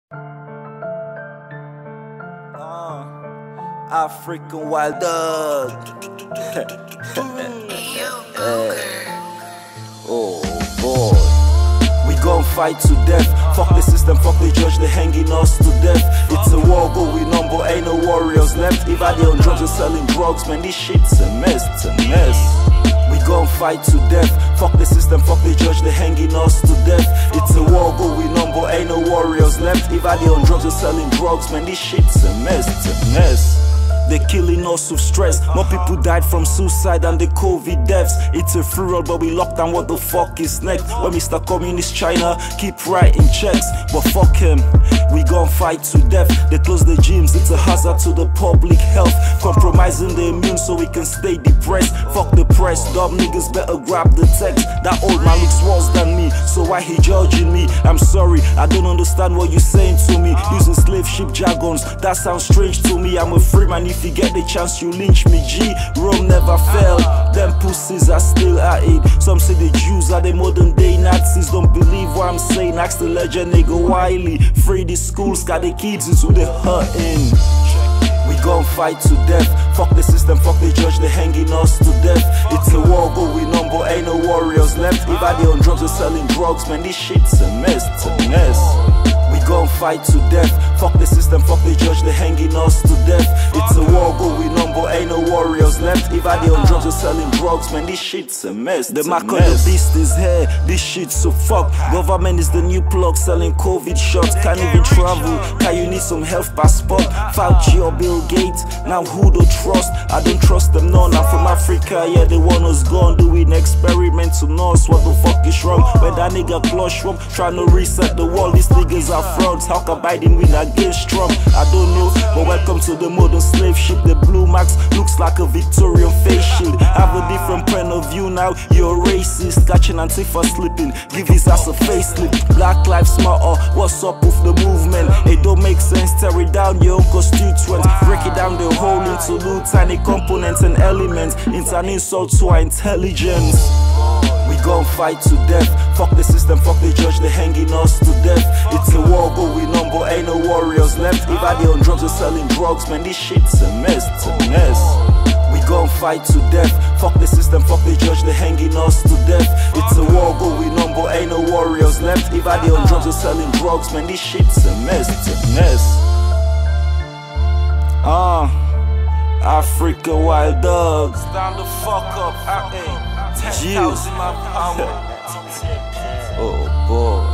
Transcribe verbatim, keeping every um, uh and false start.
Uh, African wild dog. Oh boy, we gon' fight to death. Fuck the system, fuck the judge, they hanging us to death. It's a war going on, but ain't no warriors left. If I they on drugs or selling drugs, man, this shit's a mess, it's a mess. We gon' fight to death. Fuck the system, fuck the judge, they hanging us to death. It's a war going on, but ain't no warriors left. If I they on drugs or selling drugs, man, this shit's a mess, it's a mess. They're killing us with stress. More people died from suicide than the COVID deaths. It's a free roll, but we locked down. What the fuck is next? When Mister Communist China keep writing checks, but fuck him, we gon' fight to death. They close the gyms, it's a hazard to the public health. Compromising the immune so we can stay depressed. Fuck the press, dumb niggas better grab the text. That old man looks worse than me, so why he judging me? I'm sorry, I don't understand what you're saying to me. Using slave ship jargons, that sounds strange to me. I'm a free man. If you get the chance, you lynch me, G. Rome never fell, them pussies are still at it. Some say the Jews are the modern day Nazis. Don't believe what I'm saying, ask the legend nigga Wiley. Free the schools, got the kids into the hurting. We gon' fight to death. Fuck the system, fuck the judge, they hanging us to death. It's a war going on, but ain't no warriors left. If I they on drugs or selling drugs, man, this shit's a mess, it's a mess. We gon' fight to death. Fuck the system, fuck the judge, they hanging us to death. It's a war going on, but ain't no warriors left. If I they on drugs or selling drugs, man, this shit's a mess. The mark of the beast is here, this shit's so fuck. Government is the new plug selling COVID shots. Can't even travel, can you need some health passport? Fauci or Bill Gates, now who do trust? I don't trust them, no, I'm from Africa, yeah, they want us gone. Doing experiments to us, what the fuck is wrong? When that nigga Klaus Schwab trying to reset the world, these niggas are frauds. How can Biden win against Trump? I don't know, but welcome to the modern slave ship. The blue max looks like a Victorian face shield. Have a different point of view now, you're racist. Catching Antifa slipping, give his ass a facelift. Black lives matter, what's up with the movement? It don't make sense, tear it down your own constituents. Break it down the whole into little tiny components and elements. It's an insult to our intelligence. We gon' fight to death. Fuck the system, fuck the judge, they hanging us to death. It's a war going on, but ain't no warriors left. If I they on drugs or selling drugs, man, this shit's a mess, it's a mess. We gon' fight to death. Fuck the system, fuck the judge, they hanging us to death. It's a war going on, but ain't no warriors left. If I they on drugs or selling drugs, man, this shit's a mess, it's a mess. Ah, uh, Africa wild dogs. Stand the fuck up, hey. ten thousand my power. Oh boy.